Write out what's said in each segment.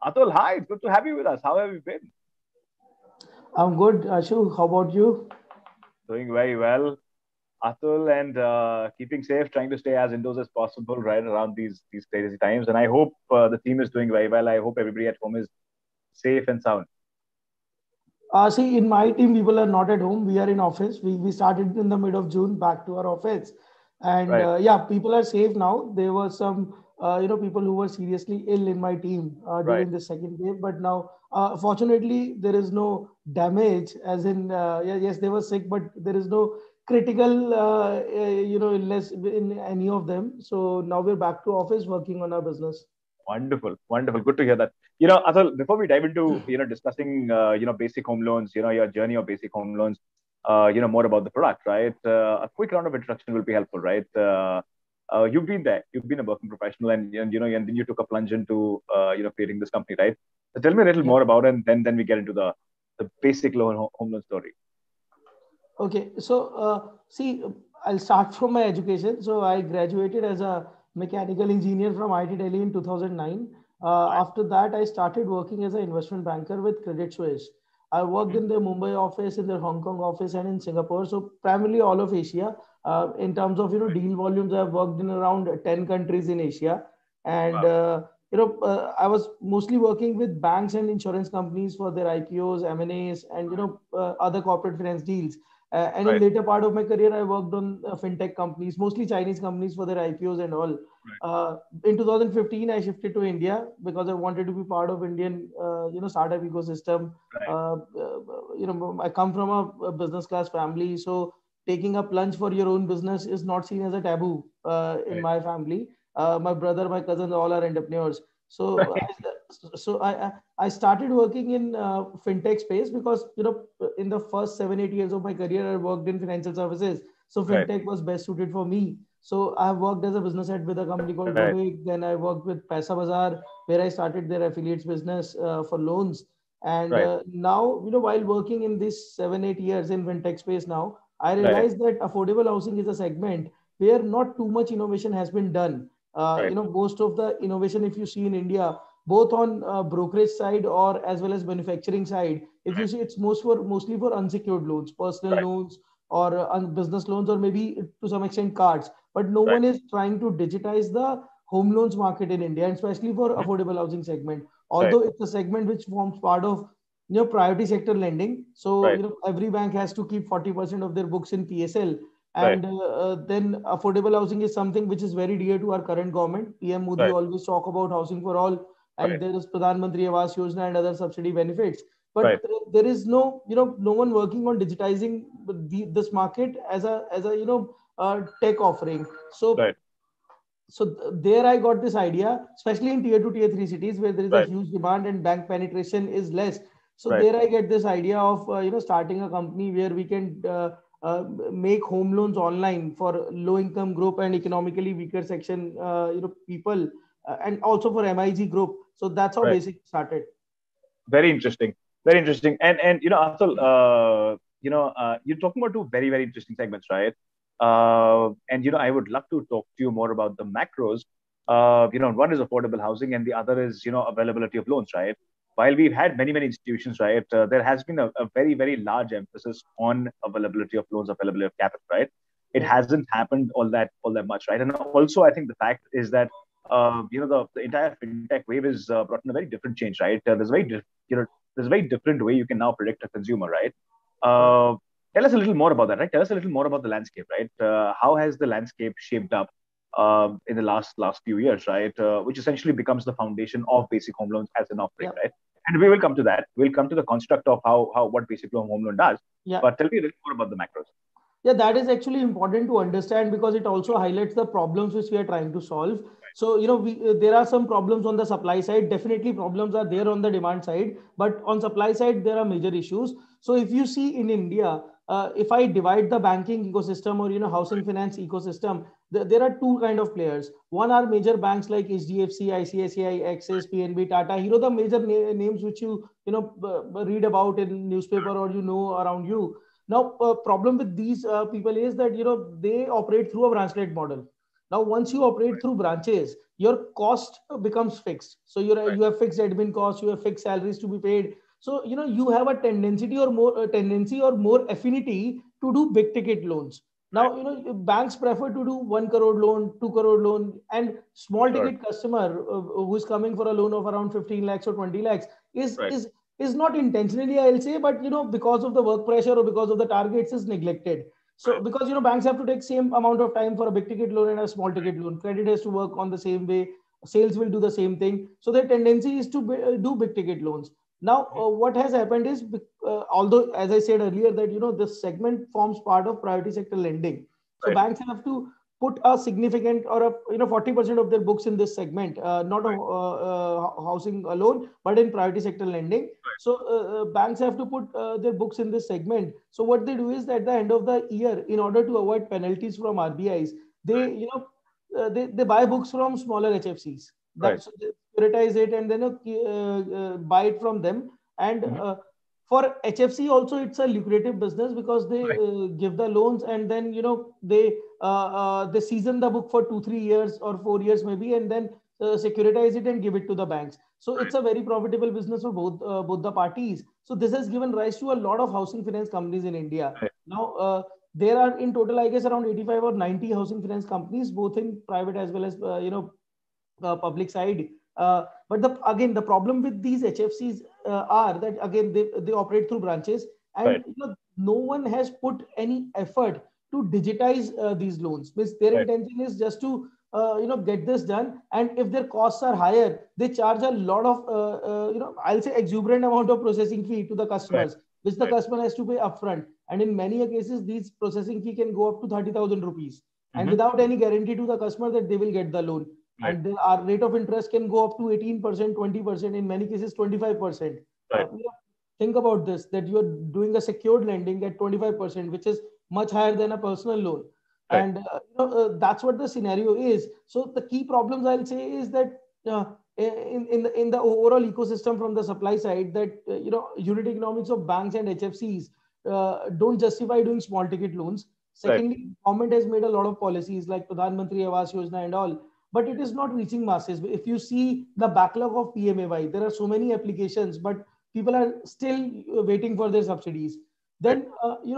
Atul, hi. It's good to have you with us. How have you been? I'm good, Ashu. How about you? Doing very well, Atul, and keeping safe, trying to stay as indoors as possible right around these crazy times. And I hope the team is doing very well. I hope everybody at home is safe and sound. See, in my team, people are not at home. We are in office. We started in the mid of June back to our office, and Right, yeah, people are safe now. There were some people who were seriously ill in my team right. during the second wave, but now fortunately there is no damage. As in, yeah, yes, they were sick, but there is no critical illness in any of them. So now we're back to office working on our business. Wonderful, wonderful. Good to hear that. Atul, before we dive into discussing basic home loans, your journey of basic home loans, more about the product, right? A quick round of introduction will be helpful, right? You've been there, you've been a working professional, and then you took a plunge into creating this company, right? So tell me a little Yeah. more about it, and then we get into the basic home loan story. Okay, so see, I'll start from my education. So I graduated as a mechanical engineer from IIT Delhi in 2009. Right. After that, I started working as an investment banker with Credit Suisse. I worked Mm-hmm. in their Mumbai office, in their Hong Kong office, and in Singapore. So primarily all of Asia. In terms of Right. deal volumes, I've worked in around 10 countries in Asia, and Wow. I was mostly working with banks and insurance companies for their IPOs, M&As, and other corporate finance deals. And in Right. later part of my career, I worked on fintech companies, mostly Chinese companies for their IPOs and all. Right. In 2015, I shifted to India because I wanted to be part of Indian, startup ecosystem. Right. I come from a business class family, so taking a plunge for your own business is not seen as a taboo in Right. my family. My brother, my cousins, all are entrepreneurs. So, Right. I started working in fintech space because in the first 7 8 years of my career I worked in financial services, so Right. fintech was best suited for me. So I have worked as a business head with a company called Right. Wavik. Then I worked with Paisa Bazaar, where I started their affiliates business for loans. And Right. now, while working in this 7 8 years in fintech space now, I Right. realized that affordable housing is a segment where not too much innovation has been done. Right. Most of the innovation, if you see in India, both on brokerage side or as well as manufacturing side, if you Right. see, it's mostly for unsecured loans, personal Right. loans, or business loans, or maybe to some extent cards. But no Right. one is trying to digitize the home loans market in India, and especially for Mhm. affordable housing segment. Right. Although it's a segment which forms part of priority sector lending, so Right. every bank has to keep 40% of their books in PSL. Right. And then affordable housing is something which is very dear to our current government. PM Modi Right. always talk about housing for all, and Right. there is Pradhan Mantri Awas Yojana and other subsidy benefits. But Right. there is no one working on digitizing this market as a tech offering. So Right. there I got this idea, especially in tier 2 tier 3 cities where there is a Right. huge demand and bank penetration is less. So Right. there I get this idea of starting a company where we can uh, make home loans online for low income group and economically weaker section people, and also for MIG group. So that's how Right. basic started. Very interesting. Very interesting. And Atul, you're talking about two very very interesting segments, right? And I would love to talk to you more about the macros. One is affordable housing, and the other is availability of loans, right? While we've had many many institutions, right, there has been a very very large emphasis on availability of loans, availability of capital, right? It Yeah. hasn't happened all that much, right? And also, I think the fact is that the entire fintech wave is brought in a very different change, right? There's a very different way you can now predict a consumer, right? Yeah. Uh, Tell us a little more about that, right? Tell us a little more about the landscape, right? How has the landscape shaped up in the last few years, right? Which essentially becomes the foundation of basic home loans as an offering, Yeah. right? And we will come to that. We'll come to the construct of how what basic home loan does. Yeah. But tell me a little more about the macros. Yeah, that is actually important to understand because it also highlights the problems which we are trying to solve. So there are some problems on the supply side. Definitely problems are there on the demand side, but on supply side there are major issues. So if you see in India, if I divide the banking ecosystem or housing finance ecosystem, there are two kind of players. One are major banks like HDFC, ICICI, Axis, PNB, Tata. The major names which you read about in newspaper or around you. Now, problem with these people is that they operate through a branch-led model. Now, once you operate through branches, your cost becomes fixed. So you have fixed admin costs, you have fixed salaries to be paid. So you have a tendency or more affinity to do big ticket loans. Now banks prefer to do 1 crore loan, 2 crore loan, and small Sure. ticket customer who is coming for a loan of around 15 lakhs or 20 lakhs is Right. is is not intentionally, I'll say, but because of the work pressure or because of the targets is neglected. So Right. because banks have to take same amount of time for a big ticket loan and a small ticket loan. Credit has to work on the same way. Sales will do the same thing. So their tendency is to do big ticket loans. Now, what has happened is, although as I said earlier that this segment forms part of priority sector lending, so Right. banks have to put a significant or a 40% of their books in this segment, not a housing alone, but in priority sector lending. So banks have to put their books in this segment. So what they do is that at the end of the year, in order to avoid penalties from RBIs, they they buy books from smaller HFCs. Right. That's they securitize it and then buy it from them. And Mhm. for HFC also, it's a lucrative business because they Right. give the loans and then they season the book for 2 3 years or 4 years maybe, and then securitize it and give it to the banks. So Right. it's a very profitable business for both the parties. So this has given rise to a lot of housing finance companies in India. Right. Now there are in total, I guess, around 85 or 90 housing finance companies, both in private as well as public side. But again, the problem with these HFCs are that again they operate through branches, and Right. no one has put any effort to digitize these loans. Means their Right. intention is just to get this done, and if their costs are higher, they charge a lot of I'll say exuberant amount of processing fee to the Right. customers, which the Right. customer has to pay upfront. And in many cases, these processing fee can go up to 30,000 rupees, and Mhm. without any guarantee to the customer that they will get the loan. Right. And our rate of interest can go up to 18%, 20%, in many cases 25%. Right. Think about this, that you're doing a secured lending at 25%, which is much higher than a personal loan. Right. And that's what the scenario is. So the key problems, I'll say, is that in the overall ecosystem from the supply side, that unit economics of banks and HFCs don't justify doing small ticket loans. Right. Secondly, government has made a lot of policies like Pradhan Mantri Awas Yojana and all, but it is not reaching masses. If you see the backlog of PMAY, there are so many applications, but people are still waiting for their subsidies. Right. Then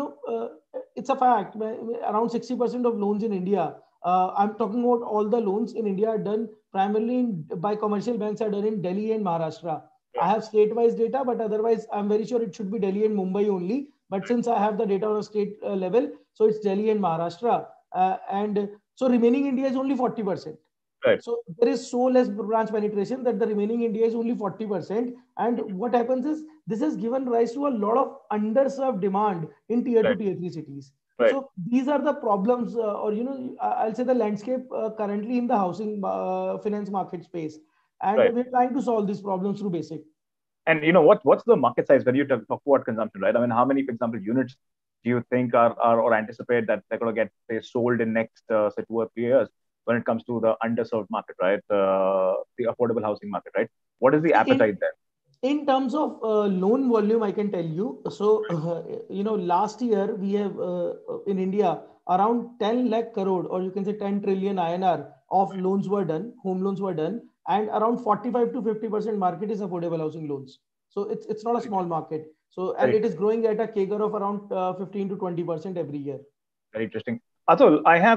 it's a fact, around 60% of loans in India, I'm talking about all the loans in India, are done primarily by commercial banks, are done in Delhi and Maharashtra. I Right. have state-wise data, but otherwise I'm very sure it should be Delhi and Mumbai only. But since I have the data on a state level, so it's Delhi and Maharashtra. And so remaining India is only 40%. Right. So there is so less branch penetration that the remaining India is only 40%. And what happens is this has given rise to a lot of underserved demand in tier two, Right. tier three cities. Right. So these are the problems, or I'll say the landscape currently in the housing finance market space, and Right. we're trying to solve these problems through basic. And what's the market size when you talk about consumption, right? I mean, how many, for example, units do you think are or anticipate that they're going to get, say, sold in next say 2 or 3 years when it comes to the underserved market, right? The affordable housing market, right? What is the See, appetite there? in terms of loan volume, I can tell you. So, last year we have in India around 10 lakh crore, or you can say 10 trillion INR of loans were done, home loans were done, and around 45 to 50% market is affordable housing loans. So it's not a Very small market. So, and very it is growing at a CAGR of around 15 to 20% every year. very interesting. Atul, I have,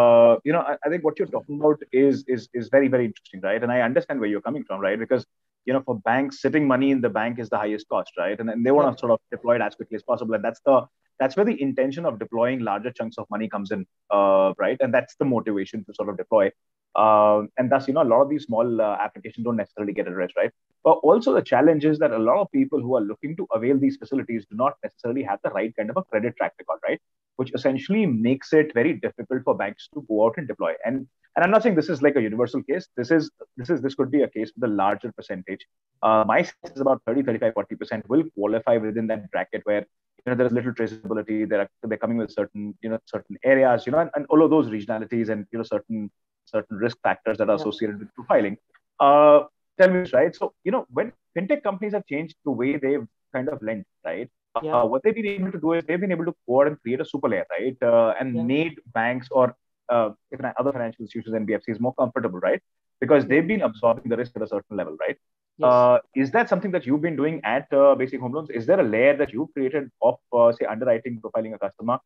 I think what you're talking about is very, very interesting, right? And I understand where you're coming from, right? Because, for banks, sitting money in the bank is the highest cost, right? And then they want Yeah. to sort of deploy it as quickly as possible. And that's where the intention of deploying larger chunks of money comes in, right? And that's the motivation to sort of deploy. And thus, a lot of these small applications don't necessarily get addressed, right? But also the challenge is that a lot of people who are looking to avail these facilities do not necessarily have the right kind of a credit track record, right? Which essentially makes it very difficult for banks to go out and deploy. And I'm not saying this is like a universal case. This could be a case with a larger percentage. My sense is about 30, 35, 40% will qualify within that bracket where there's little traceability. They're coming with certain areas, and all of those regionalities and certain risk factors that are Yeah. associated with profiling. Uh, Tell me this, right? So, when fintech companies have changed the way they've kind of lent, right? Yeah. What they've been able to do is they've been able to go out and create a super layer, right? And Yeah. made banks or even other financial institutions, NBFCs, more comfortable, right? because they've been absorbing the risk at a certain level, right? Yes. Is that something that you've been doing at Basic Home Loans? Is there a layer that you created of, say, underwriting, profiling a customer,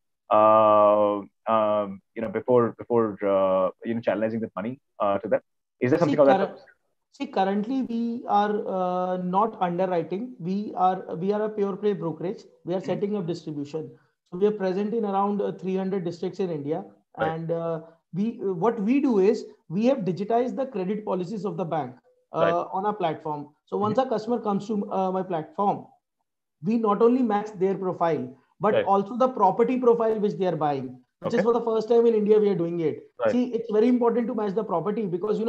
before channelizing that money to them? Is there See, something of that sort? currently we are not underwriting. We are a pure play brokerage. We are Mhm. setting up distribution. So we are present in around 300 districts in India, Right. and we what we do is we have digitized the credit policies of the bank Right. on our platform. So once Mhm. a customer comes to my platform, we not only match their profile, but Right. also the property profile which they are buying, which is Okay. for the first time in India we are doing it. Right. See, it's very important to match the property because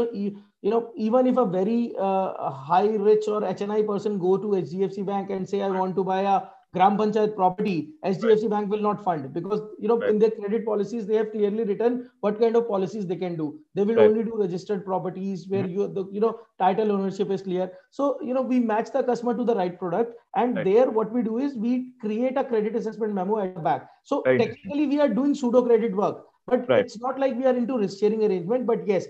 even if a very high rich or HNI person go to HDFC Bank and say I want to buy a Gram Panchayat property, Right. HDFC Bank will not fund because Right. in their credit policies they have clearly written what kind of policies they can do. They will Right. only do registered properties where Mhm. title ownership is clear. So we match the customer to the right product, and Right. there what we do is we create a credit assessment memo at the back. So Very interesting. technically we are doing pseudo credit work, but Right. it's not like we are into risk sharing arrangement. But yes,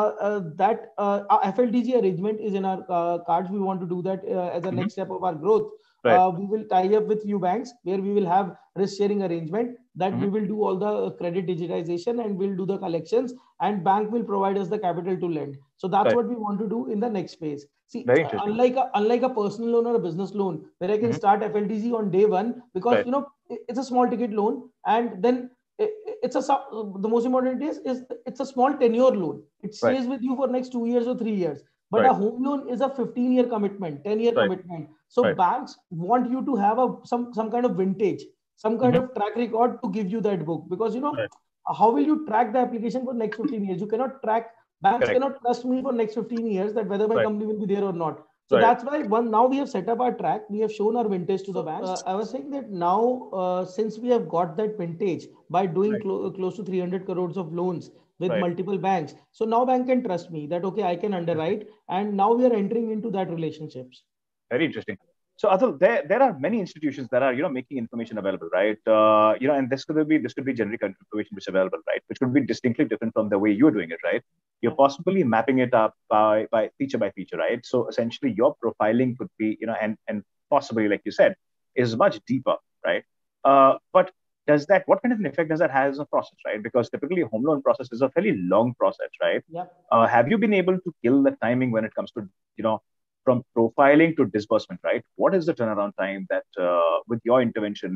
that our FLDG arrangement is in our cards. We want to do that as a Mhm. next step of our growth. Right. We will tie up with few banks where we will have risk sharing arrangement that we Mhm. will do all the credit digitization and we'll do the collections, and bank will provide us the capital to lend. So that's Right. what we want to do in the next phase. See, Very interesting. unlike a personal loan or a business loan where I can Mhm. start FLDG on day one because Right. it's a small ticket loan, and then it's the most important is it's a small tenure loan. It Right. stays with you for next 2 years or 3 years. But a Right. home loan is a 15-year commitment, 10-year Right. commitment. So Right. banks want you to have some kind of vintage, some kind Mhm. of track record to give you that book because Right. how will you track the application for next 15 years? You cannot track. Banks Correct. cannot trust me for next 15 years that whether my Right. company will be there or not. So Right. that's why now we have set up our track. We have shown our vintage to the banks. I was saying that now, since we have got that vintage by doing Right. close to 300 crores of loans with Right. multiple banks, so now bank can trust me that okay, I can Interesting. underwrite, and now we are entering into that relationships. Very interesting. So, Atul, there are many institutions that are making information available, right? And this could be generic information which is available, right? Which could be distinctly different from the way you're doing it, right? You're Yeah. possibly mapping it up by feature, right? So essentially, your profiling could be and possibly, like you said, is much deeper, right? But what kind of an effect does that have as a process, right? Because typically, a home loan process is a fairly long process, right? Yeah. Have you been able to kill the timing when it comes to you know from profiling to disbursement, right? What is the turnaround time that, with your intervention,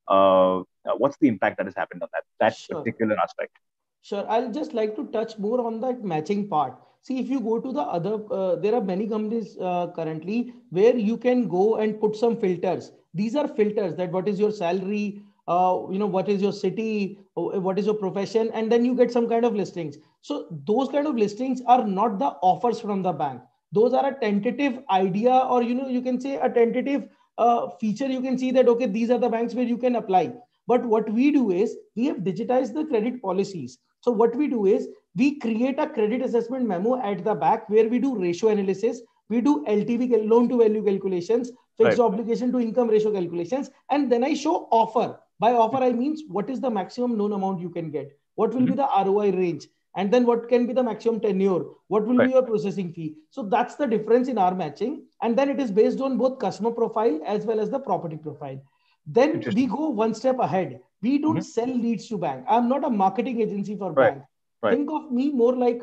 what's the impact that has happened on that Sure. particular aspect? Sure. I'll just like to touch more on that matching part. See, if you go to the other, there are many companies currently where you can go and put some filters. These are filters that what is your salary, what is your city, what is your profession, and then you get some kind of listings. So those kind of listings are not the offers from the bank. Those are a tentative idea, or you can say a tentative feature. You can see that okay, these are the banks where you can apply. But what we do is we have digitized the credit policies. So what we do is we create a credit assessment memo at the back where we do ratio analysis, we do LTV, loan to value calculations, fixed Right. obligation to income ratio calculations, and then I show offer. By offer, I means what is the maximum loan amount you can get, what will Mm-hmm. be the ROI range, and then what can be the maximum tenure, what will be Right. your processing fee. So that's the difference in our matching, and then it is based on both customer profile as well as the property profile. Then we Interesting. go one step ahead. We don't Mm-hmm. sell leads to bank. I'm not a marketing agency for Right. bank. Right. Think of me more like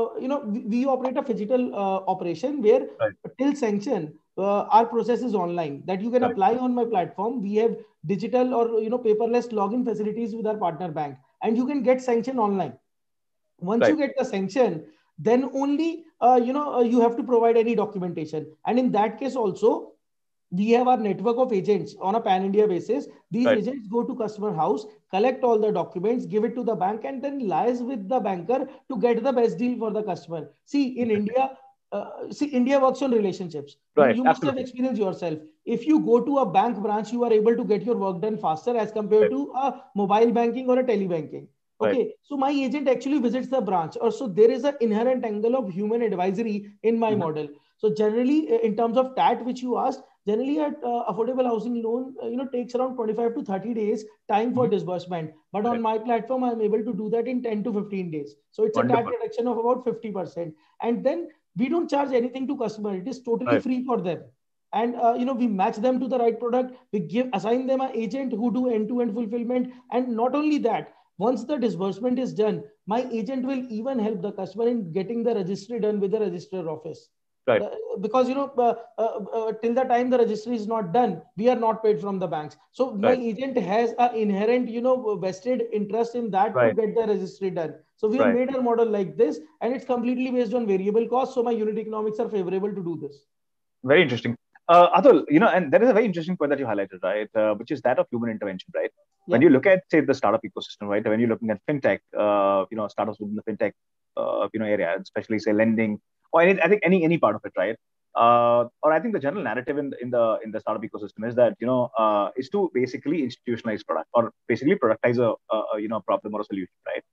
we operate a phygital operation where Right. till sanction, our process is online that you can Correct. apply on my platform. We have digital or paperless login facilities with our partner bank, and you can get sanction online. Once you Right. get the sanction, then only you have to provide any documentation, and in that case also we have our network of agents on a pan India basis. These Right. agents go to customer house, collect all the documents, give it to the bank, and then liaise with the banker to get the best deal for the customer. See, in Interesting. India, India works on relationships. You, Right. you must have Absolutely. experienced yourself. If you go to a bank branch, you are able to get your work done faster as compared Right. to a mobile banking or a telebanking. Right. Okay, so my agent actually visits the branch, or so there is an inherent angle of human advisory in my Mm-hmm. model. So generally, in terms of TAT, which you asked, generally at affordable housing loan, takes around 25 to 30 days time for disbursement. But on my platform, I'm able to do that in 10 to 15 days. So it's a TAT Wonderful. reduction of about 50%. And then we don't charge anything to customer. It is totally free for them. And we match them to the right product. We assign them an agent who do end-to-end fulfillment. And not only that, once the disbursement is done, my agent will even help the customer in getting the registry done with the registrar office. Right. Because till the time the registry is not done, we are not paid from the banks. So my agent has an inherent vested interest in that to get the registry done. So we have made our model like this, and it's completely based on variable cost. So my unit economics are favorable to do this. Very interesting. Atul, and there is a very interesting point that you highlighted, right? Which is that of human intervention, right? When you look at, say, the startup ecosystem, right? When you're looking at fintech, startups within the fintech, area, especially say lending, or I think any part of it, right? Or I think the general narrative in the startup ecosystem is that is to basically institutionalize product or basically productize a problem or a solution, right?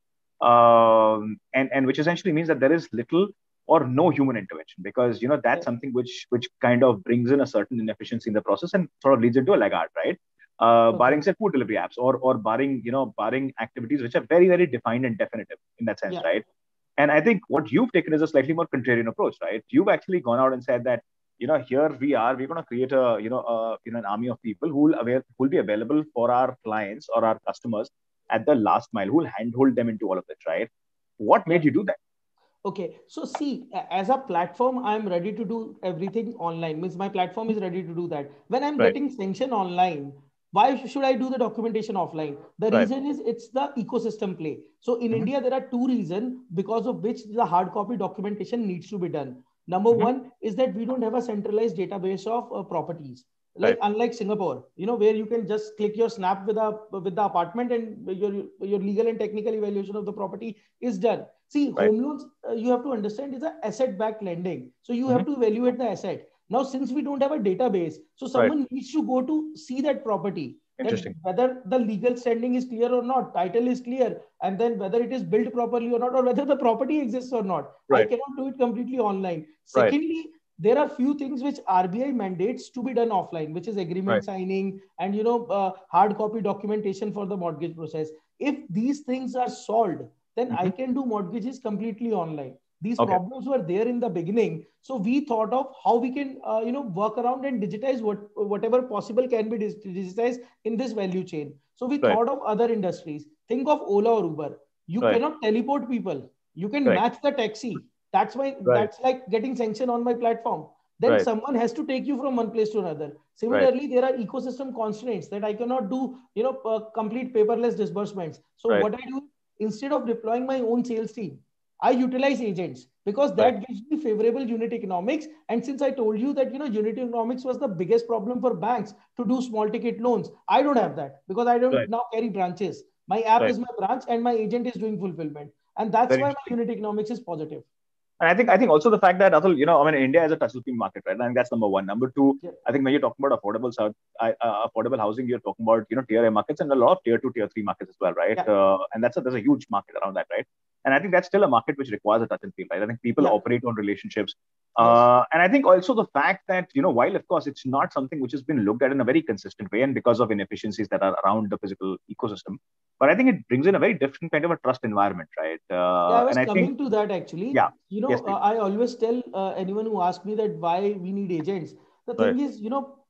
And which essentially means that there is little or no human intervention, because that's something which kind of brings in a certain inefficiency in the process and sort of leads into a laggard, right? Barring say food delivery apps or barring activities which are very, very defined and definitive in that sense, right? And I think what you've taken is a slightly more contrarian approach, right? You've actually gone out and said that here we're going to create an army of people who will be available for our clients or our customers at the last mile, who will handhold them into all of it, right? What made you do that? Okay, so see, as a platform, I'm ready to do everything online. Means my platform is ready to do that. When I'm getting sanction online, why should I do the documentation offline? The reason is it's the ecosystem play. So in India, there are two reasons because of which the hard copy documentation needs to be done. Number one is that we don't have a centralized database of properties. Like unlike Singapore, where you can just click your snap with the apartment and your legal and technical evaluation of the property is done. See, home loans, you have to understand, is an asset-backed lending. So you have to evaluate the asset. Now, since we don't have a database, so someone needs to go to see that property. Interesting. Whether the legal standing is clear or not, title is clear, and then whether it is built properly or not, or whether the property exists or not. I cannot do it completely online. Secondly, there are few things which RBI mandates to be done offline, which is agreement signing and hard copy documentation for the mortgage process. If these things are solved, then I can do mortgages completely online. These problems were there in the beginning. So we thought of how we can, work around and digitize whatever possible can be digitized in this value chain. So we thought of other industries. Think of Ola or Uber. You cannot teleport people. You can match the taxi. That's why that's like getting sanction on my platform. Then someone has to take you from one place to another. Similarly, there are ecosystem constraints that I cannot do, complete paperless disbursements. So what I do, instead of deploying my own sales team, I utilize agents because that gives me favorable unit economics. And since I told you that, unit economics was the biggest problem for banks to do small ticket loans, I don't have that because I don't now carry branches. My app is my branch and my agent is doing fulfillment. And that's why my unit economics is positive. And I think also the fact that, Atul, India is a touchless market, right? I think that's number one. Number two, I think when you're talking about affordable housing, you're talking about, tier A markets and a lot of tier 2, tier 3 markets as well, right? And there's a huge market around that, right? And I think that's still a market which requires a touch and feel, right? I think people operate on relationships. And I think also the fact that, while of course it's not something which has been looked at in a very consistent way and because of inefficiencies that are around the physical ecosystem, but I think it brings in a very different kind of a trust environment, right? I was coming to that actually. Yeah. I always tell anyone who asks me that why we need agents. The thing is,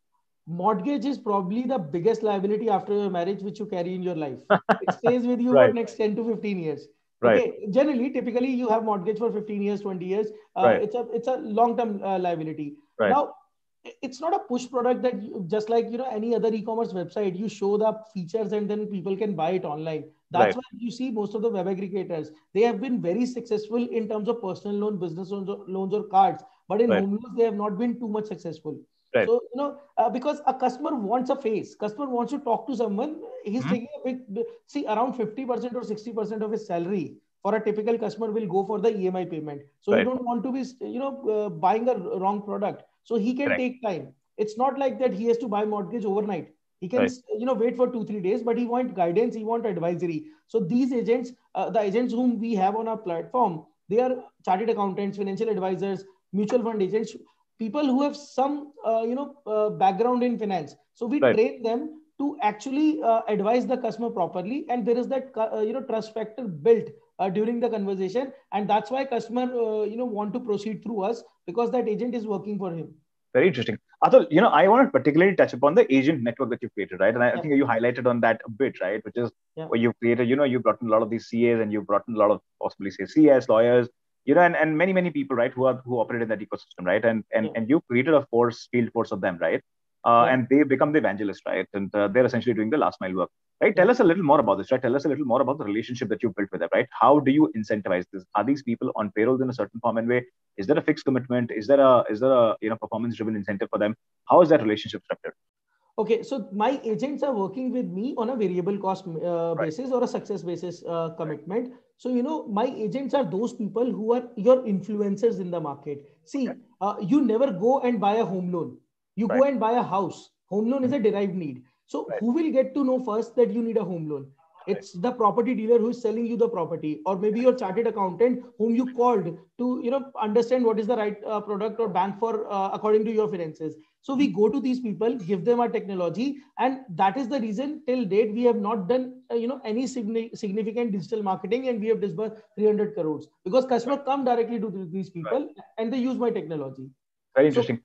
mortgage is probably the biggest liability after your marriage which you carry in your life. It stays with you for next 10 to 15 years. Okay. Generally, typically you have mortgage for 15 years, 20 years. It's a long-term liability. Now, it's not a push product that just like, any other e-commerce website, you show the features and then people can buy it online. That's why you see most of the web aggregators, they have been very successful in terms of personal loan, business loans or cards. But in home loans, they have not been too much successful. So, because a customer wants a face, customer wants to talk to someone, he's taking a big, see around 50% or 60% of his salary for a typical customer will go for the EMI payment. So you don't want to be, buying a wrong product. So he can take time. It's not like that he has to buy mortgage overnight. He can, wait for 2-3 days, but he wants guidance, he wants advisory. So these agents, the agents whom we have on our platform, they are chartered accountants, financial advisors, mutual fund agents. people who have some, background in finance. So we Right. train them to actually advise the customer properly, and there is that trust factor built during the conversation, and that's why customer want to proceed through us, because that agent is working for him. Very interesting. Atul, I want to particularly touch upon the agent network that you've created, right? And I Yeah, think you highlighted on that a bit, right? Which is yeah, where you've created, you've brought in a lot of these CAs and you've brought in a lot of possibly say CS, lawyers, and many, many people, right, who operate in that ecosystem, right? yeah, And you created a field force of them, right? yeah, And they become the evangelists, right? And they're essentially doing the last mile work, right? yeah. Tell us a little more about this, right? Tell us a little more about the relationship that you built with them, right? How do you incentivize this? Are these people on payrolls in a certain form and way? Is there a fixed commitment? Is there a performance driven incentive for them? How is that relationship structured? Okay, so my agents are working with me on a variable cost Right. basis or a success basis commitment. So, my agents are those people who are your influencers in the market. Okay. See, you never go and buy a home loan. You go Right. and buy a house. Home loan is Mhm. a derived need. So, Right. who will get to know first that you need a home loan? Right. It's the property dealer who is selling you the property, or maybe your chartered accountant whom you called to, understand what is the right product or bank for according to your finances. So we Mhm. go to these people, give them our technology, and that is the reason till date we have not done any significant digital marketing, and we have disbursed 300 crores because customer Right. come directly to these Right. people and they use my technology. Very So, interesting.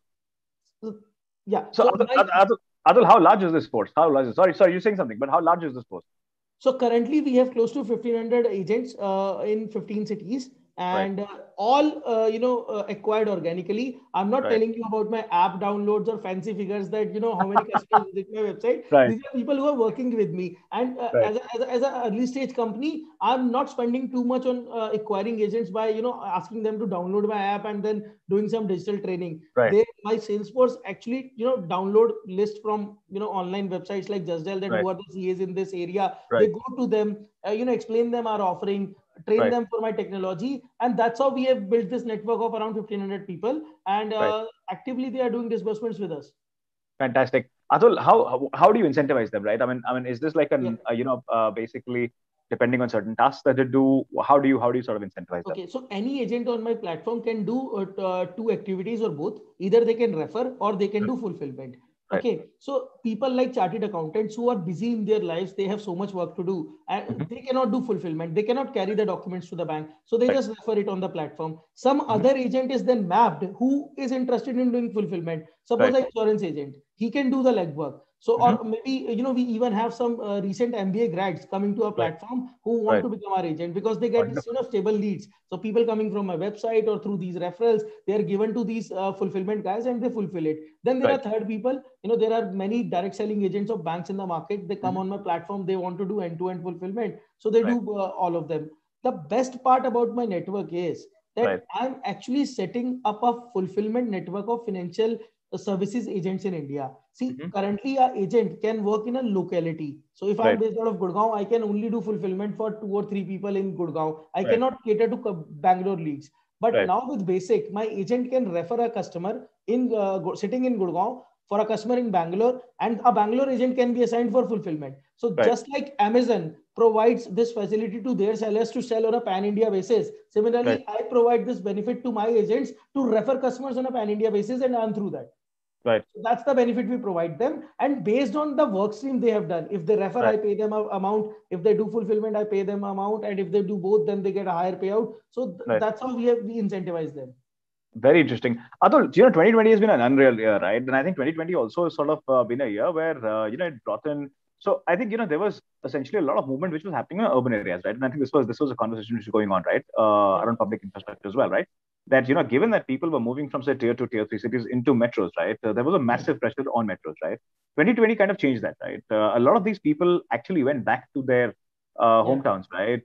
so yeah, So, so my Adil, how large is this force? How large is Sorry, you're saying something, but how large is this force? So currently we have close to 1,500 agents in 15 cities, Right. and all acquired organically. I'm not Right. telling you about my app downloads or fancy figures that how many customers visit my website. Right. These are people who are working with me, and Right. as an early stage company, I'm not spending too much on acquiring agents by asking them to download my app and then doing some digital training. Right. My Salesforce actually download list from online websites like Justdial, that Right. who are the CAs in this area. They Right. go to them, explain them our offering, train Right. them for my technology, and that's how we have built this network of around 1,500 people, and Right. actively they are doing disbursements with us. Fantastic. Atul, how do you incentivize them, right? I mean, is this like Yeah. basically depending on certain tasks that they do? How do you sort of incentivize them? Okay, so any agent on my platform can do two activities or both. Either they can refer or they can do fulfillment. Right. Okay, so people like chartered accountants who are busy in their lives, they have so much work to do, and Mhm. they cannot do fulfillment. They cannot carry the documents to the bank, so they Right. just refer it on the platform. Some Mhm. other agent is then mapped who is interested in doing fulfillment. Suppose Right. an insurance agent, he can do the legwork. So, Mhm. or maybe we even have some recent MBA grads coming to our Right. platform who want Right. to become our agent because they get Wonderful. stable leads. So people coming from my website or through these referrals, they are given to these fulfillment guys and they fulfill it. Then there are Right. third people. There are many direct selling agents of banks in the market. They come Mhm. on my platform. They want to do end-to-end fulfillment. So they Right. do all of them. The best part about my network is Right. that I'm actually setting up a fulfillment network of financial services agents in India. See, Mhm. currently a agent can work in a locality. So if I'm Right. based out of Gurgaon, I can only do fulfillment for 2 or 3 people in Gurgaon. I Right. cannot cater to Bangalore leads. But Right. now with Basic, my agent can refer a customer in sitting in Gurgaon for a customer in Bangalore, and a Bangalore agent can be assigned for fulfillment. So Right. just like Amazon provides this facility to their sellers to sell on a pan India basis, Right. similarly, I provide this benefit to my agents to refer customers on a pan India basis and earn through that. Right. So that's the benefit we provide them. And based on the work stream they have done, if they refer, Right. I pay them a amount. If they do fulfillment, I pay them amount. And if they do both, then they get a higher payout. So Right. that's how we incentivize them. Very interesting. Atul, 2020 has been an unreal year, right? And I think 2020 also has sort of been a year where, it brought in. So I think, there was essentially a lot of movement which was happening in urban areas, right? And I think this was a conversation which was going on, right? Yeah, Around public infrastructure as well, right? That, given that people were moving from, say, tier 2, tier 3 cities into metros, right? There was a massive pressure on metros, right? 2020 kind of changed that, right? A lot of these people actually went back to their yeah, hometowns, right?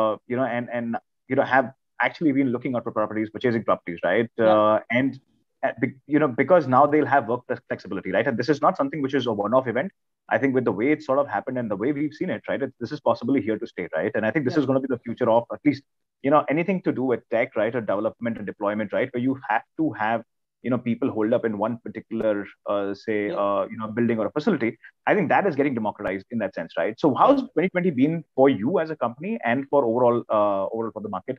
And have actually been looking out for properties, purchasing properties, right? yeah, Because now they'll have work flexibility, right? And this is not something which is a one-off event. I think with the way it sort of happened and the way we've seen it, right, this is possibly here to stay, right? And I think this yeah, is going to be the future of at least, anything to do with tech, right, or development and deployment, right, where you have to have, people hold up in one particular, say, yeah, building or a facility. I think that is getting democratized in that sense, right? So yeah. how's 2020 been for you as a company and for overall for the market?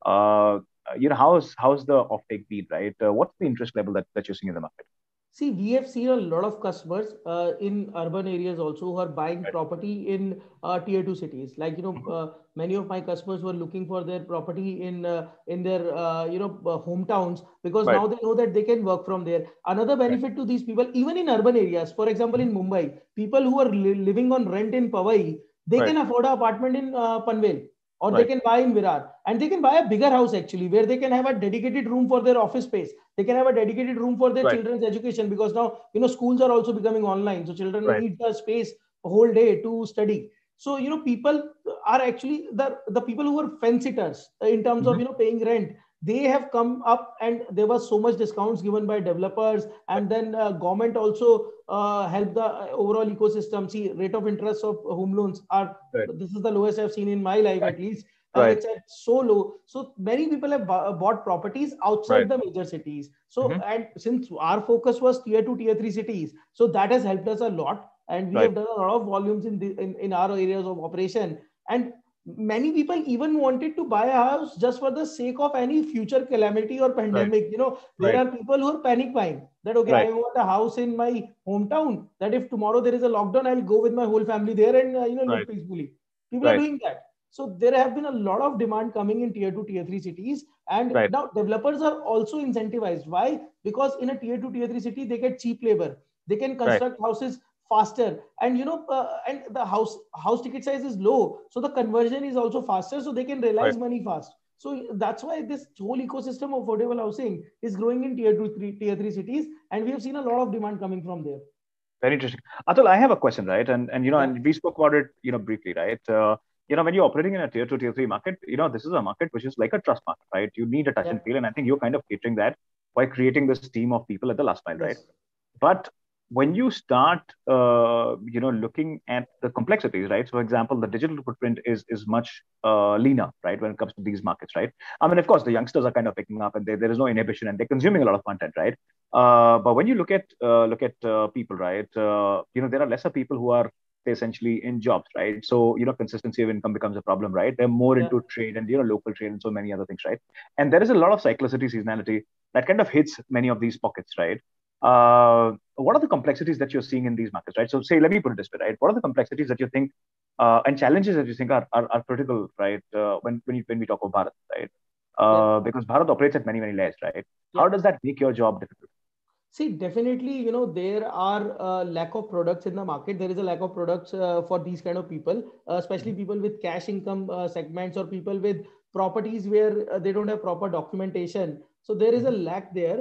how's the offtake been, right? What's the interest level that you're seeing in the market? See, we have seen a lot of customers in urban areas also who are buying Right. property in tier two cities. Like Mhm. many of my customers were looking for their property in their hometowns because Right. now they know that they can work from there. Another Right. benefit to these people, even in urban areas, for example, Mhm. in Mumbai, people who are living on rent in Powai, they Right. can afford an apartment in Panvel, or they Right. can buy in Virar, and they can buy a bigger house actually, where they can have a dedicated room for their office space. They can have a dedicated room for their Right. children's education, because now schools are also becoming online, so children Right. need a space a whole day to study. So people are actually the people who are fence sitters in terms of Mhm. paying rent. They have come up, and there was so much discounts given by developers, Right. and then government also helped the overall ecosystem. See, rate of interest of home loans are, Right. this is the lowest I've seen in my life, Right. at least. Right. It's at so low, so many people have bought properties Right. outside the major cities. So, Mhm. and since our focus was tier 2 tier 3 cities, so that has helped us a lot, and we Right. have done a lot of volumes in our areas of operation. And many people even wanted to buy a house just for the sake of any future calamity or Right. pandemic. There Right. are people who are panic buying that, okay, I Right. want a house in my hometown, that if tomorrow there is a lockdown, I'll go with my whole family there and live Right. peacefully. People are Right. doing that. So there have been a lot of demand coming in tier 2 tier 3 cities, and Right. now developers are also incentivized. Why? Because in a tier 2 tier 3 city, they get cheap labor, they can Right. construct houses faster, and and the house ticket size is low, so the conversion is also faster, so they can Right. realize money fast. So that's why this whole ecosystem of affordable housing is growing in tier 2 tier 3 cities, and we have seen a lot of demand coming from there. Very interesting. Atul, I have a question, right? Yeah, And we spoke about it, briefly, right? When you're operating in a tier two, tier three market, this is a market which is like a trust market, right? You need a touch yeah, and feel, and I think you're kind of catering that by creating this team of people at the last mile, right? yes, But when you start, looking at the complexities, right? So, for example, the digital footprint is much leaner, right, when it comes to these markets, right? I mean, of course, the youngsters are kind of picking up, and there is no inhibition, and they're consuming a lot of content, right? But when you look at people, right, there are lesser people who are essentially in jobs, right? So consistency of income becomes a problem, right? They're more yeah. into trade and local trade and so many other things, right? And there is a lot of cyclicity, seasonality that kind of hits many of these pockets, right? What are the complexities that you're seeing in these markets, right? So, say, let me put it this way, right? What are the complexities that you think and challenges that you think are critical, right? When we talk about Bharat, right? Yeah, Because Bharat operates at many layers, right? How yeah. does that make your job difficult? See, definitely, there are lack of products in the market. There is a lack of products for these kind of people, especially Mhm. people with cash income segments, or people with properties where they don't have proper documentation. So there is a Mhm. lack there.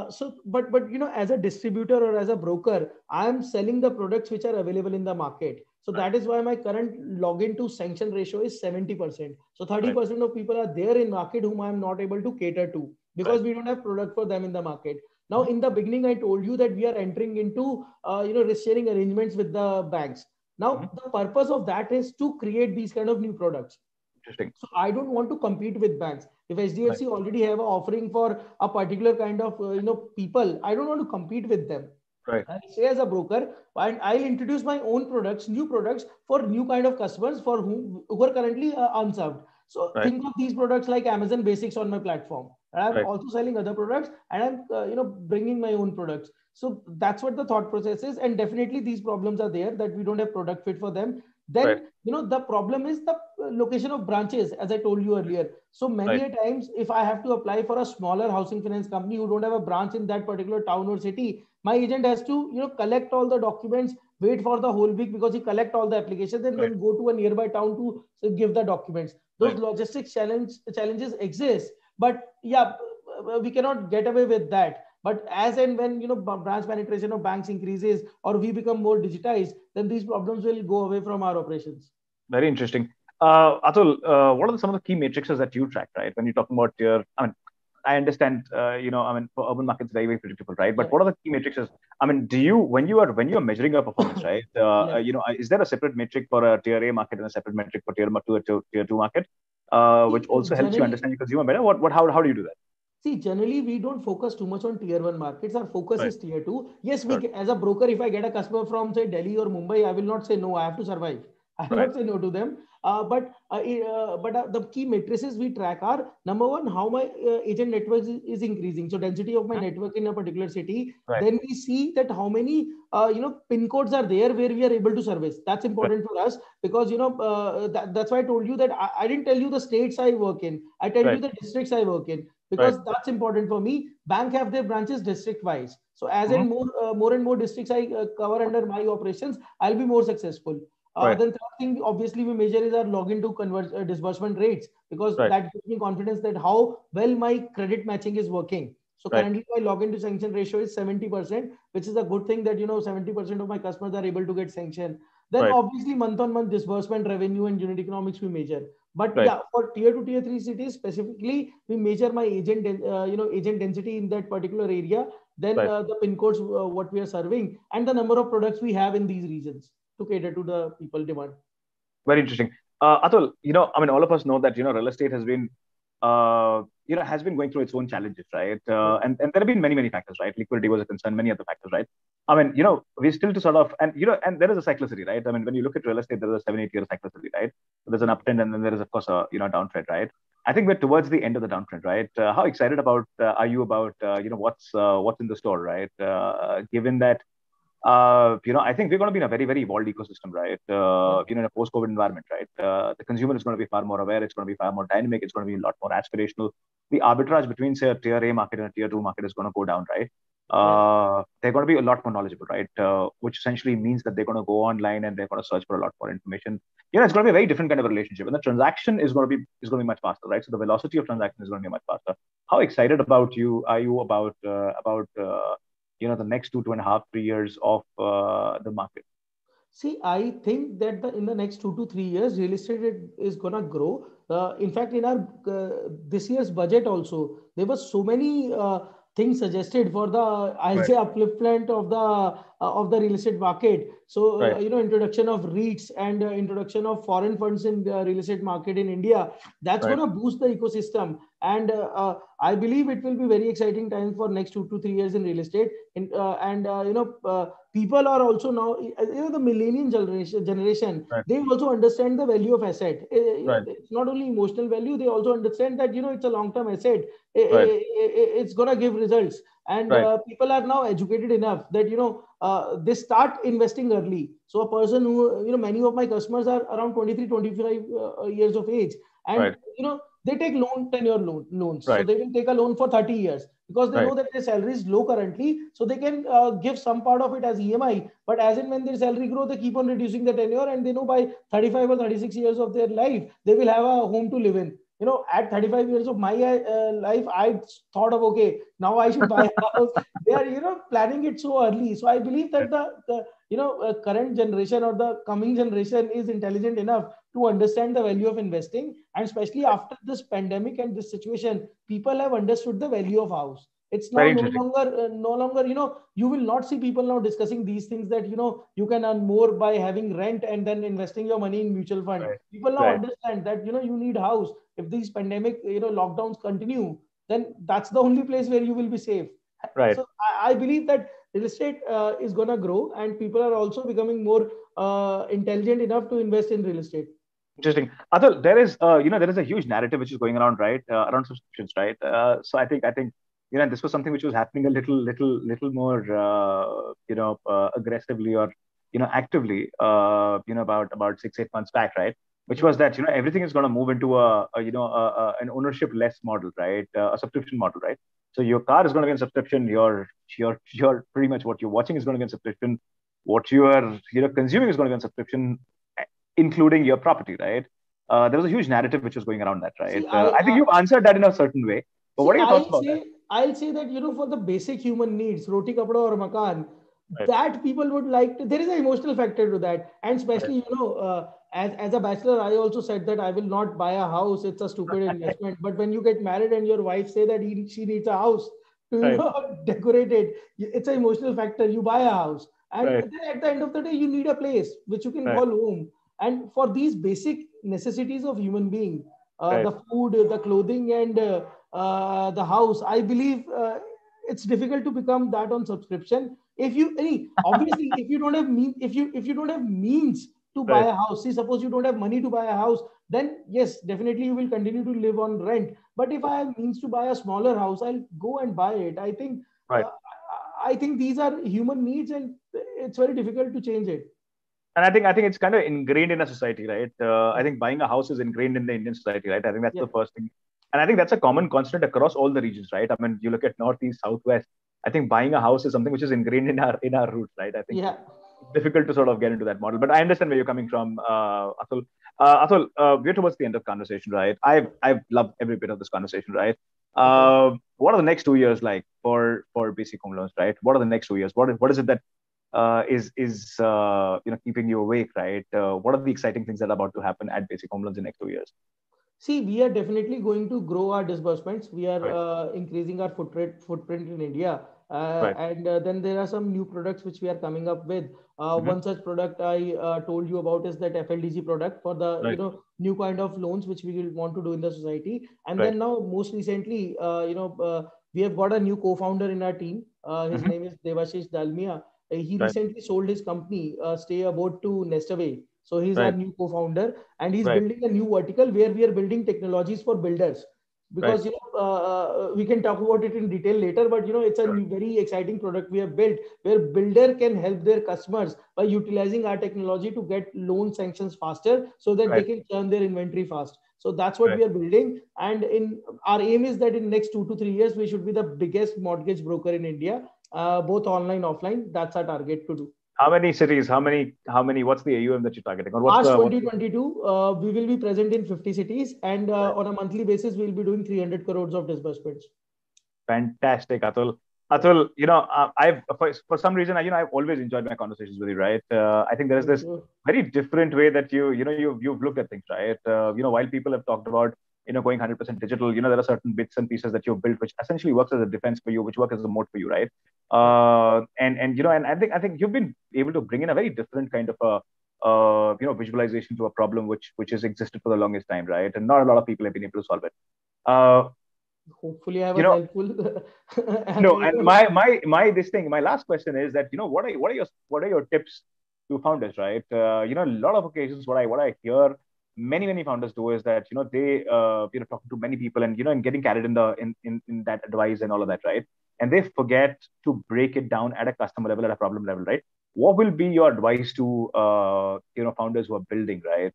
But as a distributor or as a broker, I am selling the products which are available in the market. So Right, that is why my current login to sanction ratio is 70%. So right, 30% of people are there in market whom I am not able to cater to, right. because we don't have product for them in the market. Now, Mhm. in the beginning, I told you that we are entering into risk sharing arrangements with the banks. Mhm. Now, the purpose of that is to create these kind of new products. Interesting. So I don't want to compete with banks. If Right, HDFC already have an offering for a particular kind of people, I don't want to compete with them. right, I say as a broker, and I'll introduce my own products, new products for new kind of customers for who are currently unserved. So right, think of these products like Amazon Basics on my platform. And I'm right, also selling other products, and I'm bringing my own products. So that's what the thought process is, and definitely these problems are there that we don't have product fit for them. right, Then the problem is the location of branches, as I told you earlier. So many right, a times, if I have to apply for a smaller housing finance company who don't have a branch in that particular town or city, my agent has to collect all the documents, wait for the whole week because he collect all the applications, and right, then go to a nearby town to give the documents. Those right. logistics challenges exist, but yeah, we cannot get away with that. But as and when branch penetration of banks increases, or we become more digitized, then these problems will go away from our operations. Very interesting. Atul, what are some of the key matrices that you track, right? When you're talking about I mean, I understand, for urban markets, very, very predictable, right? Yeah, But what are the key matrices? I mean, when you are measuring your performance, right? yeah. Is there a separate metric for a tier A market and a separate metric for tier two market, See, which also helps you generally, understand your consumer better? How do you do that? generally we don't focus too much on tier one markets. Our focus Right. is tier two. Yes, Sure. as a broker, if I get a customer from say Delhi or Mumbai, I will not say no. I have to survive. I will not say no to them. But the key matrices we track are, number one, how my agent network is increasing. So density of my network in a particular city. Right. Then we see that how many pin codes are there where we are able to service. That's important for us, because that's why I told you that I didn't tell you the states I work in. I tell you the districts I work in, because that's important for me. Bank have their branches district wise. So as in more and more districts I cover under my operations, I'll be more successful. Then third thing, obviously, we measure is our login to disbursement rates, because that gives me confidence that how well my credit matching is working. So currently my login to sanction ratio is 70%, which is a good thing that 70% of my customers are able to get sanctioned. Then obviously month on month disbursement revenue and unit economics we measure. But yeah, for tier 2, tier 3 cities specifically, we measure my agent agent density in that particular area. Then the pin codes what we are serving, and the number of products we have in these regions to cater to the people demand. Very interesting. Atul, I mean, all of us know that, real estate has been, has been going through its own challenges, right? And there have been many, many factors, right? Liquidity was a concern, many other factors, right? I mean, we still to sort of, and there is a cyclicity, right? I mean, when you look at real estate, there is a 7, 8 year cyclicity, right? So there's an uptrend, and then there is, of course, a, downtrend, right? I think we're towards the end of the downtrend, right? How excited are you about, what's in the store, right? Given that, I think we're going to be in a very, very evolved ecosystem, right? In a post-COVID environment, right? The consumer is going to be far more aware. It's going to be far more dynamic. It's going to be a lot more aspirational. The arbitrage between, say, a tier A market and a tier 2 market is going to go down, right? They're going to be a lot more knowledgeable, right? Which essentially means that they're going to go online and they're going to search for a lot more information. It's going to be a very different kind of relationship, and the transaction is going to be much faster, right? So the velocity of transaction is going to be much faster. How excited are you about the next 2.5, 3 years of the market? See, I think that in the next 2 to 3 years, real estate is gonna grow. In fact, in our this year's budget also, there were so many things suggested for the, I'll say, upliftment of the real estate market. So introduction of REITs and introduction of foreign funds in the real estate market in India, that's gonna boost the ecosystem. And I believe it will be very exciting time for next 2 to 3 years in real estate. People are also now, the millennial generation, they also understand the value of asset. It's not only emotional value, they also understand that it's a long-term asset. It's gonna give results, and people are now educated enough that they start investing early. So a person who many of my customers are around 23, 25 years of age, and they take tenure loans. So they will take a loan for 30 years, because they know that their salary is low currently, so they can give some part of it as EMI. But as and when their salary grows, they keep on reducing the tenure, and they know by 35 or 36 years of their life, they will have a home to live in. At 35 years of my life, I thought of, okay, now I should buy a house. They are, planning it so early. So I believe that the current generation or the coming generation is intelligent enough to understand the value of investing. And especially after this pandemic and this situation, people have understood the value of house. It's now no longer, you will not see people now discussing these things that, you can earn more by having rent and then investing your money in mutual fund. People now understand that, you need house. If these pandemic, lockdowns continue, then that's the only place where you will be safe. So I believe that real estate is going to grow, and people are also becoming more intelligent enough to invest in real estate. Interesting. Atul, there is a huge narrative which is going around, right? Around subscriptions, right? So I think, this was something which was happening a little more, aggressively or, actively, about 6, 8 months back, right? Which was that, everything is going to move into an ownership less model, right? A subscription model, right? So your car is going to be on subscription. Your pretty much what you're watching is going to be on subscription. What you are, consuming is going to be on subscription, including your property, right? There was a huge narrative which was going around that, right? See, I think you've answered that in a certain way. But what are your thoughts about that? I'll say that, for the basic human needs, roti, kapda or makan, that people would like to, there is an emotional factor to that. And especially, as a bachelor, I also said that I will not buy a house. It's a stupid investment. But when you get married and your wife say that she needs a house to decorate it, it's an emotional factor. You buy a house. And then at the end of the day, you need a place which you can call home. And for these basic necessities of human being, the food, the clothing, and the house, I believe it's difficult to become that on subscription. Obviously, if you don't have means to buy a house. See, suppose you don't have money to buy a house, then yes, definitely you will continue to live on rent. But if I have means to buy a smaller house, I'll go and buy it. Right. I think these are human needs, and it's very difficult to change it. And I think it's kind of ingrained in a society, right? I think buying a house is ingrained in the Indian society, right? I think that's Yeah. the first thing, and I think that's a common constant across all the regions, right? I mean, you look at northeast, southwest. I think buying a house is something which is ingrained in our roots, right? I think Yeah. it's difficult to sort of get into that model, but I understand where you're coming from, Atul. Atul, we're towards the end of the conversation, right? I've loved every bit of this conversation, right? Okay. What are the next 2 years like for basic home loans, right? What are the next 2 years? What is it that is keeping you awake, right? What are the exciting things that are about to happen at Basic Home Loans in the next 2 years? See, we are definitely going to grow our disbursements. We are Right, increasing our footprint in India, right. and then there are some new products which we are coming up with. Hmm. One such product I told you about is that FLDG product for the Right, new kind of loans which we will want to do in the society. And right. then now, most recently, we have got a new co-founder in our team. His Hmm. name is Devashish Dalmia. He Right, recently sold his company, Stay About, to Nestaway. So he's our right, new co-founder, and he's right, building a new vertical where we are building technologies for builders. right. Because we can talk about it in detail later, but it's a Sure. very exciting product we have built where builder can help their customers by utilizing our technology to get loan sanctions faster so that they Right, can turn their inventory fast. So that's what right. we are building, and in our aim is that in next 2 to 3 years we should be the biggest mortgage broker in India, both online offline. That's our target to do. How many cities? How many? What's the AUM that you're targeting, or March what's the 2022, we will be present in 50 cities, and right? on a monthly basis, we'll be doing 300 crores of disbursements. Fantastic, Atul. Yeah. Atul, I've for some reason, I've always enjoyed my conversations with you, right? I think there is Thank this you. very different way that you've looked at things, right? While people have talked about going 100% digital, there are certain bits and pieces that you've built which essentially works as a defense for you, which work as a moat for you, right? Yeah. And I think you've been able to bring in a very different kind of a visualization to a problem which has existed for the longest time, right? And not a lot of people have been able to solve it. Uh, Hopefully, I you was know, helpful. no, and my this thing, my last question is that what are your tips to founders, right? A lot of occasions what I hear many founders do is that they talking to many people and getting carried in the in that advice and all of that, right? And they forget to break it down at a customer level, at a problem level, right? What will be your advice to founders who are building, right?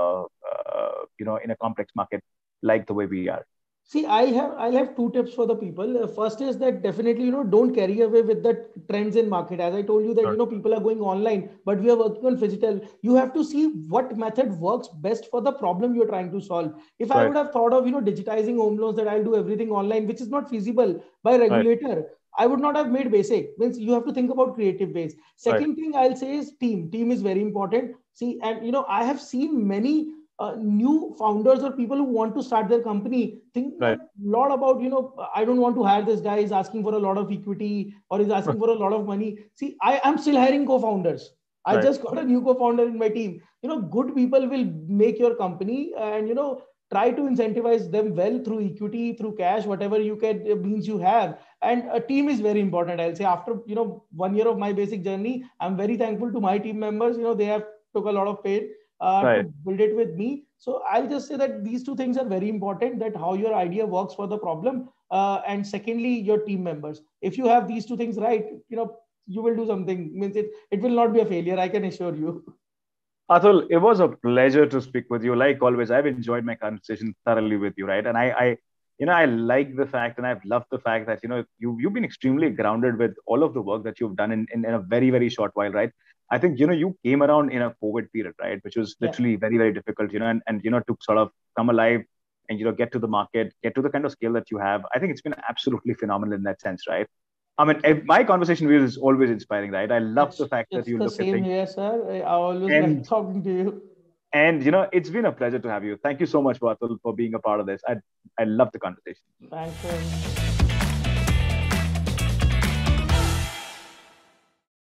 In a complex market like the way we are. See, I'll have two tips for the people. First is that definitely don't carry away with the trends in market. As I told you that Sure. people are going online, but we are working on physical. You have to see what method works best for the problem you're trying to solve. If I Right, would have thought of digitizing home loans, that I'll do everything online, which is not feasible by right, regulator, I would not have made basic. Means you have to think about creative ways. right. Second thing I'll say is team. Team is very important. See, and I have seen many new founders or people who want to start their company thinking a Right. lot about I don't want to hire this guy, is asking for a lot of equity or is asking for a lot of money. See, I am still hiring co-founders. I Right. just got a new co-founder in my team. Good people will make your company, and try to incentivize them well through equity, through cash, whatever you can means you have. And a team is very important. I'll say after 1 year of my basic journey, I'm very thankful to my team members. They have took a lot of pain to Right. build it with me. So I'll just say that these two things are very important, that how your idea works for the problem. And secondly, your team members. If you have these two things right, you will do something. Means it will not be a failure. I can assure you. Atul, it was a pleasure to speak with you. Like always, I've enjoyed my conversation thoroughly with you, right? And I like the fact, and I've loved the fact that you've been extremely grounded with all of the work that you've done in a very very short while, right? I think you came around in a COVID period, right, which was Yeah. literally very very difficult, and to sort of come alive and get to the market, get to the kind of scale that you have. I think it's been absolutely phenomenal in that sense, right? I mean, my conversation with you is always inspiring, right? I love the fact that It's you the look at same things. here, sir. I always like And talking to you. it's been a pleasure to have you. Thank you so much, Batul, for being a part of this. I love the conversation. Thanks, friend.